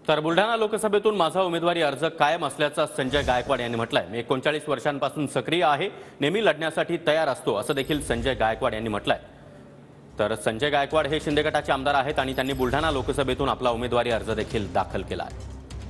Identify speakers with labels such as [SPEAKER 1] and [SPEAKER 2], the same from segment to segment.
[SPEAKER 1] तर बुलढाणा लोकसभेतून माझा उमेदवारी अर्ज कायम असल्याचं संजय गायकवाड यांनी म्हटलंय। मी 39 वर्षांपासून सक्रिय आहे, नेहमी लढण्यासाठी तयार असतो असं देखील संजय गायकवाड यांनी म्हटलंय। तर संजय गायकवाड हे शिंदे गटाचे आमदार आहेत आणि त्यांनी बुलढाणा लोकसभेतून आपला उमेदवारी अर्ज देखील दाखल केला आहे।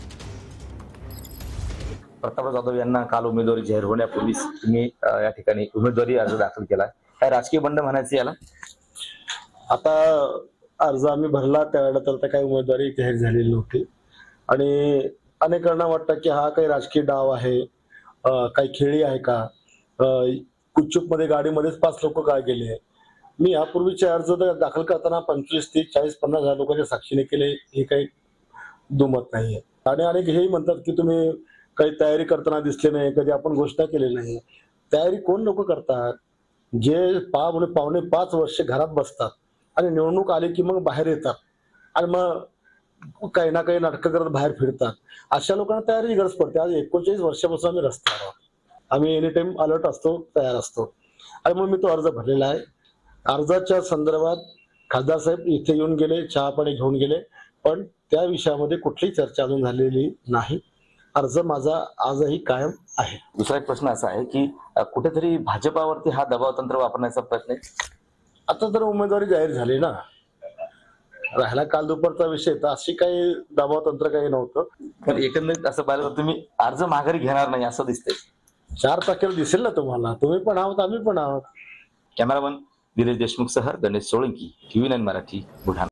[SPEAKER 2] प्रतापराव जाधव यांना काल उमेदवारी जाहीर होण्यापूर्वीच तुम्ही या ठिकाणी उमेदवारी अर्ज दाखल केला। काय राजकीय बंड म्हणायचं याला?
[SPEAKER 3] आता अर्ज आम्ही भरला त्यावेळेला तर काही उमेदवारी जाहीर झालेली नव्हती आणि अनेकांना वाटतं की हा काही राजकीय डाव आहे, काही खेळी आहे का, कुचूपमध्ये गाडीमध्येच 5 लोक काय गेले। मी यापूर्वीचे अर्ज दाखल करताना 25, 30, 40, 50 हजार लोकांच्या साक्षीने केले, हे काही दुमत नाहीये। आणि अनेक हेही म्हणतात की तुम्ही काही तयारी करताना दिसले नाही, कधी आपण घोषणा केली नाही। तयारी कोण लोक करतात? जे पावणे 5 वर्ष घरात बसतात आणि निवडणूक आली की मग बाहेर येतात आणि मग काही ना काही नाटकं करत बाहेर फिरतात। अशा लोकांना तयारीची गरज पडते। आज 39 वर्षापासून आम्ही रस्त्यावर आहोत, आम्ही एनी टाइम अलर्ट असतो, तयार असतो आणि म्हणून मी तो अर्ज भरलेला आहे। अर्जाच्या संदर्भात खासदार साहेब इथे येऊन गेले, चहा पाणी घेऊन गेले, पण त्या विषयामध्ये कुठलीही चर्चा अजून झालेली नाही। अर्ज माझा आजही कायम आहे।
[SPEAKER 2] दुसरा एक प्रश्न असा आहे की कुठेतरी भाजपावरती हा दबाव तंत्र वापरण्याचा प्रश्न आहे।
[SPEAKER 3] आता तर उमेदवारी जाहीर झाली ना, राहिला काल दुपारचा विषय, तर अशी काही दबाव तंत्र काही नव्हतं।
[SPEAKER 2] पण एकंदरीत असं पाहिलं तर तुम्ही अर्ज माघारी घेणार नाही असं दिसतंय।
[SPEAKER 3] 4 तारखेला दिसेल ना तुम्हाला, तुम्ही पण आहोत, आम्ही पण आहोत।
[SPEAKER 2] कॅमेरामन दिनेश देशमुख सह गणेश सोळंकी, TV9 मराठी, बुलढाणा।